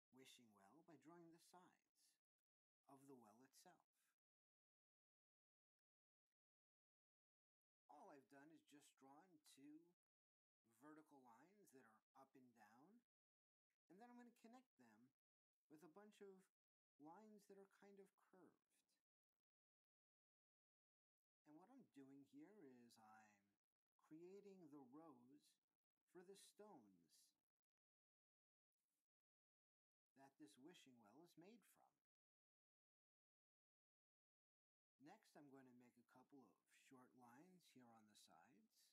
wishing well by drawing the sides of the well itself. All I've done is just drawn two vertical lines that are up and down, and then I'm going to connect them with a bunch of lines that are kind of curved. And what I'm doing here is I'm creating the rows for the stones that this wishing well is made from. Next, I'm going to make a couple of short lines here on the sides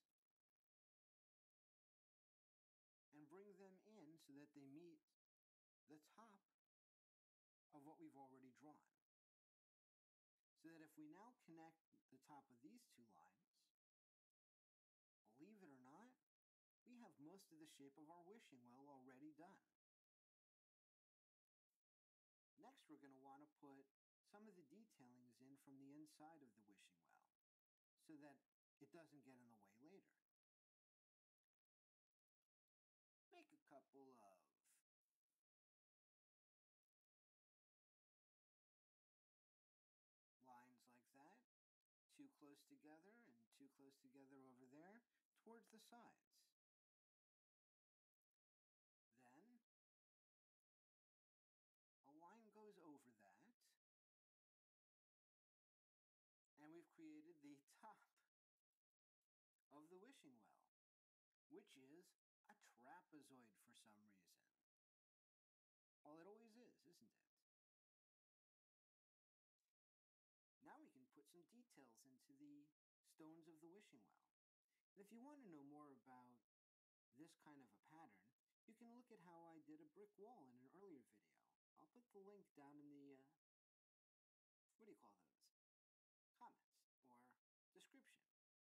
and bring them in so that they meet the top of what we've already drawn. So that if we now connect the top of these two lines, believe it or not, we have most of the shape of our wishing well already done. Next, we're going to want to put some of the detailings in from the inside of the wishing well so that it doesn't get in the way later. Make a couple of lines like that, two close together and two close together over there towards the sides. Then a line goes over that, and we've created the top of the wishing well, which is a trapezoid for some reason. Well, it always is, isn't it? Now we can put some details into the stones of the wishing well. And if you want to know more about this kind of a pattern, you can look at how I did a brick wall in an earlier video. I'll put the link down in the, what do you call those? Comments or description.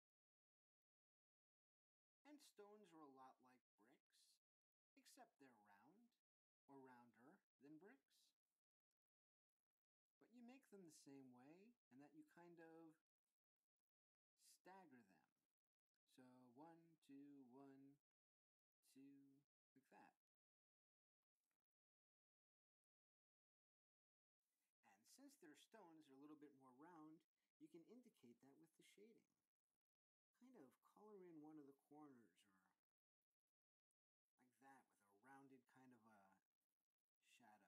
And stones are a lot like bricks, except they're round or rounder than bricks. But you make them the same way, and that you kind of stagger them. So 1, 2, 1, 2, like that. And since their stones are a little bit more round, you can indicate that with the shading. Kind of color in one of the corners or like that with a rounded kind of a shadow.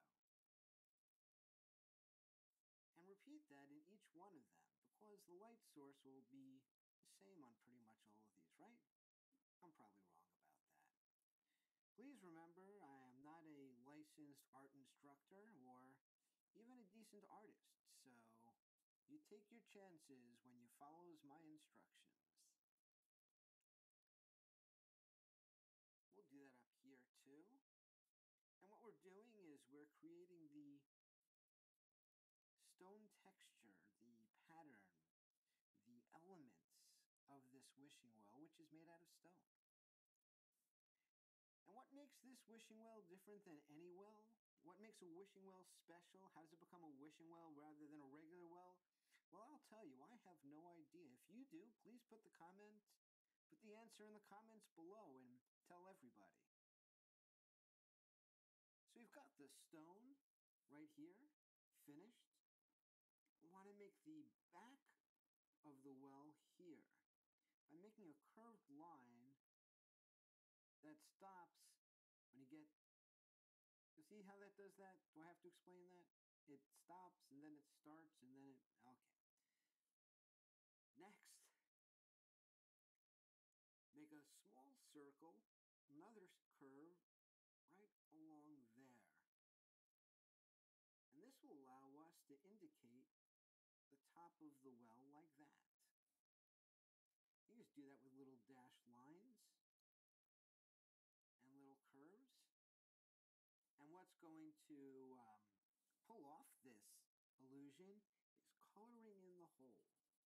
And repeat that in each one of them because the light source will be the same on pretty much all of these, right? I'm probably wrong about that. Please remember, I am not a licensed art instructor or even a decent artist, so you take your chances when you follow my instructions. We'll do that up here too. And what we're doing is we're creating the stone texture, the pattern, the elements of this wishing well, which is made out of stone. And what makes this wishing well different than any well? What makes a wishing well special? How does it become a wishing well rather than a regular well? Well, I'll tell you, I have no idea. If you do, please put the answer in the comments below and tell everybody. So we've got the stone right here, finished. We want to make the back of the well here by making a curved line that stops when you get... You see how that does that? Do I have to explain that? It stops and then it starts and then it... Okay. Next, make a small circle, another curve right along there. And this will allow us to indicate the top of the well like that. You just do that with little dashed lines and little curves. And what's going to pull off this illusion is coloring in the hole.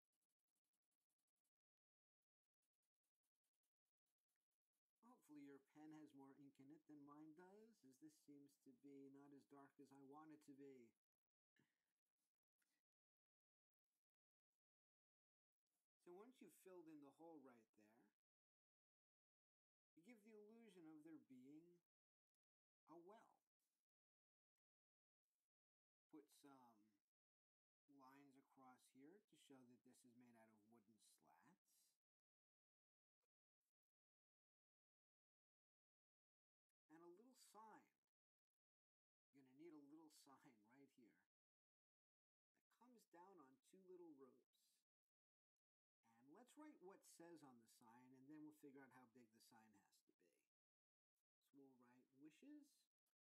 Hopefully your pen has more ink in it than mine does, as this seems to be not as dark as I want it to be. So once you've filled in the hole right there, you give the illusion of there being a well. here to show that this is made out of wooden slats. And a little sign. You're going to need a little sign right here that comes down on 2 little ropes. And let's write what says on the sign, and then we'll figure out how big the sign has to be. So we'll write wishes,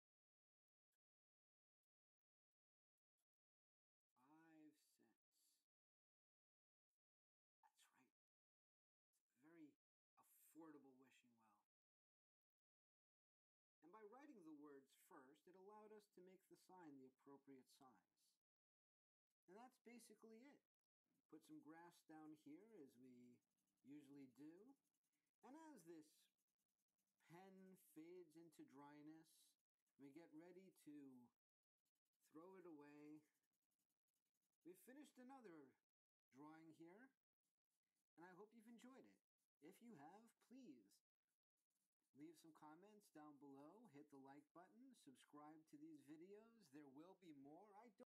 5 cents. That's right. It's a very affordable wishing well. And by writing the words first, it allowed us to make the sign the appropriate size. And that's basically it. Put some grass down here, as we usually do. And as this pen fades into dryness, we get ready to throw it away. We've finished another drawing here, and I hope you've enjoyed it. If you have, please leave some comments down below, hit the like button, subscribe to these videos. There will be more. I don't